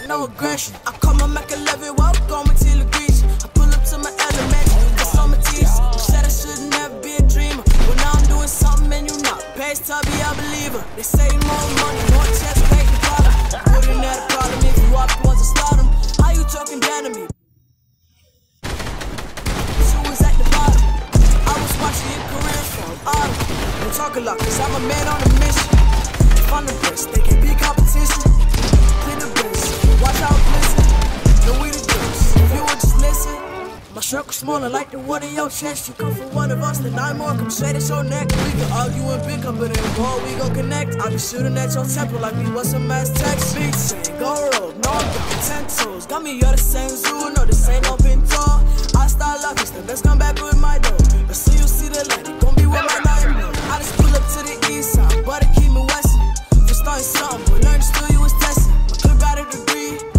no aggression. I call my Mac 11, walk on my till it reach. I pull up to my element, cause I'm a teacher. You said I should never be a dreamer. Well, now I'm doing something and you not. Past Tubby, I believe her. They say more money, more chest, pay the problem. Wouldn't have a problem if you up once I start them. How you talking down to me? So was at the bottom. I was watching your career from autumn. Don't talk a lot, cause I'm a man on a mission. Find the best, they can't be competition. Clean the best, watch out, listen. No we the girls, if you would just listen. My circle smaller like the one in your chest. You come from one of us, then 9 more come straight at your neck. We can argue and pick up, but in war we gon' connect. I be shooting at your temple like we was some mass text. Big saying, go roll, no I'm down 10 toes. Got me, you're the same zoo, no this ain't no pinto. I start lucky, the best come back with my dough. But soon you see the light, it gon' be with my night mode. I just pull up to the east side, but it keep me westin'. For starting something, but learn to still you was testing. My clip got a degree.